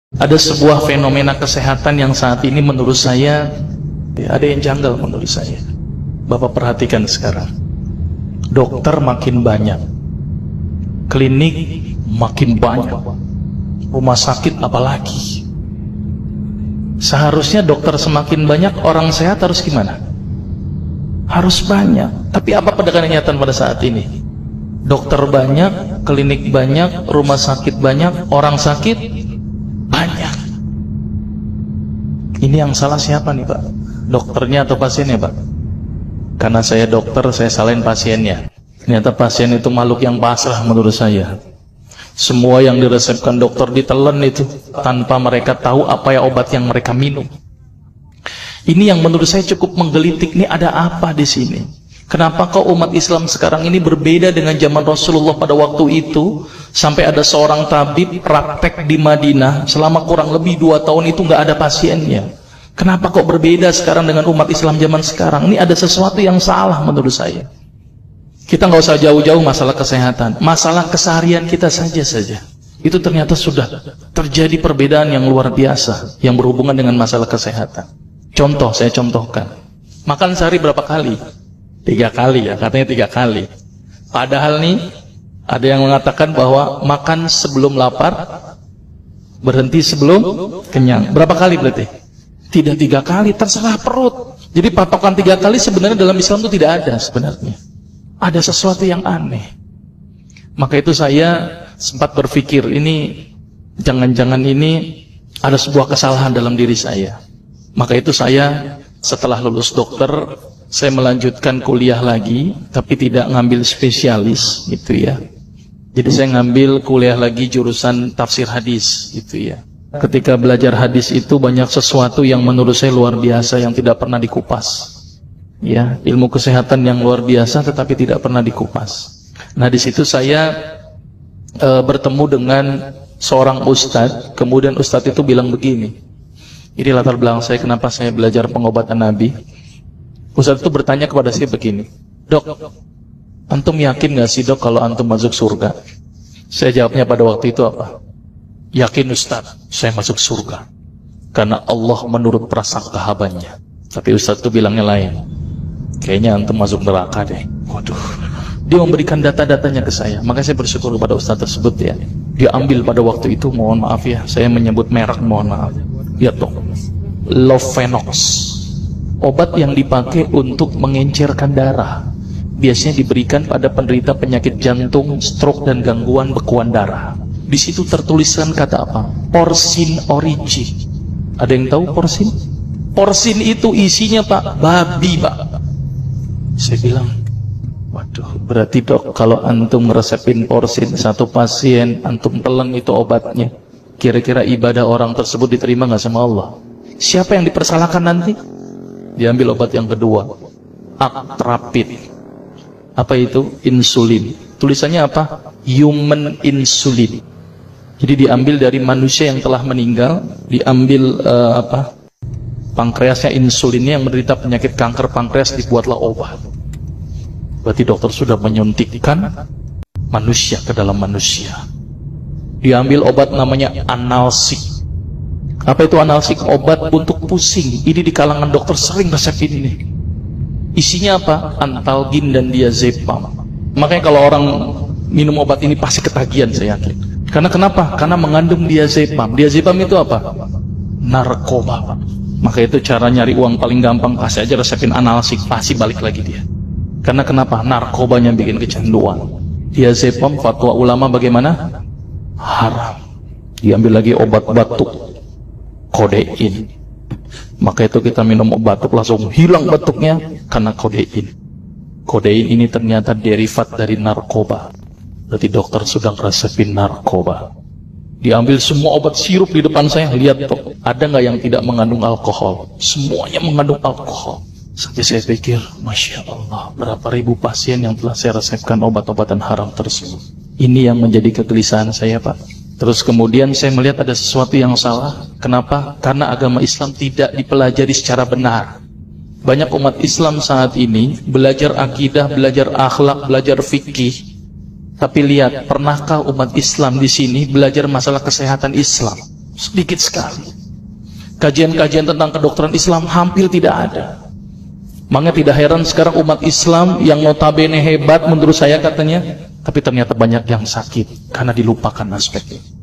Ada sebuah fenomena kesehatan yang saat ini menurut saya ada yang janggal menurut saya. Bapak perhatikan sekarang, dokter makin banyak, klinik makin banyak, rumah sakit apalagi. Seharusnya dokter semakin banyak, orang sehat harus gimana? Harus banyak. Tapi apa pada kenyataan pada saat ini? Dokter banyak, klinik banyak, rumah sakit banyak, orang sakit banyak. Ini yang salah siapa nih Pak? Dokternya atau pasiennya Pak? Karena saya dokter, saya salahin pasiennya. Ternyata pasien itu makhluk yang pasrah menurut saya. Semua yang diresepkan dokter ditelan itu tanpa mereka tahu apa ya obat yang mereka minum. Ini yang menurut saya cukup menggelitik. Ini ada apa di sini? Kenapa kok umat Islam sekarang ini berbeda dengan zaman Rasulullah pada waktu itu? Sampai ada seorang tabib praktek di Madinah selama kurang lebih 2 tahun itu nggak ada pasiennya. Kenapa kok berbeda sekarang dengan umat Islam zaman sekarang? Ini ada sesuatu yang salah menurut saya. Kita nggak usah jauh-jauh masalah kesehatan, masalah keseharian kita saja. Itu ternyata sudah terjadi perbedaan yang luar biasa yang berhubungan dengan masalah kesehatan. Contoh, saya contohkan. Makan sehari berapa kali? 3 kali ya, katanya 3 kali. Padahal nih, ada yang mengatakan bahwa makan sebelum lapar, berhenti sebelum kenyang. Berapa kali berarti? Tidak 3 kali, terserah perut. Jadi patokan 3 kali sebenarnya dalam Islam itu tidak ada sebenarnya. Ada sesuatu yang aneh. Maka itu saya sempat berpikir, ini jangan-jangan ini ada sebuah kesalahan dalam diri saya. Maka itu saya setelah lulus dokter, saya melanjutkan kuliah lagi, tapi tidak ngambil spesialis gitu ya. Jadi saya ngambil kuliah lagi jurusan tafsir hadis gitu ya. Ketika belajar hadis itu banyak sesuatu yang menurut saya luar biasa yang tidak pernah dikupas. Ya, ilmu kesehatan yang luar biasa tetapi tidak pernah dikupas. Nah, di situ saya bertemu dengan seorang ustadz. Kemudian ustadz itu bilang begini. Ini latar belakang saya kenapa saya belajar pengobatan Nabi. Ustadz itu bertanya kepada saya begini, "Dok, antum yakin gak sih dok kalau antum masuk surga?" Saya jawabnya pada waktu itu apa? "Yakin Ustadz, saya masuk surga karena Allah menurut prasangka hambanya." Tapi Ustadz itu bilangnya lain. "Kayaknya antum masuk neraka deh." Waduh. Dia memberikan data-datanya ke saya. Makanya saya bersyukur kepada Ustadz tersebut ya. Dia ambil pada waktu itu, mohon maaf ya, saya menyebut merek, mohon maaf. Lihat dong, Lovenox, obat yang dipakai untuk mengencerkan darah. Biasanya diberikan pada penderita penyakit jantung, stroke dan gangguan bekuan darah. Di situ tertuliskan kata apa? Porsin origi. Ada yang tahu porsin? Porsin itu isinya Pak, babi Pak. Saya bilang, waduh, berarti dok kalau antum resepin porsin satu pasien, antum telan itu obatnya, kira-kira ibadah orang tersebut diterima nggak sama Allah? Siapa yang dipersalahkan nanti? Diambil obat yang kedua, Actrapid. Apa itu? Insulin. Tulisannya apa? Human insulin. Jadi diambil dari manusia yang telah meninggal, diambil pankreasnya, insulinnya, yang menderita penyakit kanker pankreas, dibuatlah obat. Berarti dokter sudah menyuntikkan manusia ke dalam manusia. Diambil obat namanya analsik. Apa itu analsik? Obat untuk pusing. Ini di kalangan dokter sering resepin ini. Isinya apa? Antalgin dan diazepam. Makanya kalau orang minum obat ini pasti ketagihan, saya yakin. Karena kenapa? Karena mengandung diazepam. Diazepam itu apa? Narkoba. Maka itu cara nyari uang paling gampang, kasih aja resepin analsik, pasti balik lagi dia. Karena kenapa? Narkobanya bikin kecanduan. Diazepam, fatwa ulama bagaimana? Haram. Diambil lagi obat batuk, kodein. Maka itu kita minum obat batuk langsung hilang batuknya karena kodein. Kodein ini ternyata derivat dari narkoba. Berarti dokter sudah resepin narkoba. Diambil semua obat sirup di depan saya, lihat tuh, ada nggak yang tidak mengandung alkohol? Semuanya mengandung alkohol. Sampai saya pikir, Masya Allah, berapa ribu pasien yang telah saya resepkan obat-obatan haram tersebut. Ini yang menjadi kegelisahan saya Pak. Terus kemudian saya melihat ada sesuatu yang salah. Kenapa? Karena agama Islam tidak dipelajari secara benar. Banyak umat Islam saat ini belajar akidah, belajar akhlak, belajar fikih. Tapi lihat, pernahkah umat Islam di sini belajar masalah kesehatan Islam? Sedikit sekali. Kajian-kajian tentang kedokteran Islam hampir tidak ada. Makanya tidak heran sekarang umat Islam yang notabene hebat menurut saya katanya, tapi ternyata banyak yang sakit karena dilupakan aspeknya.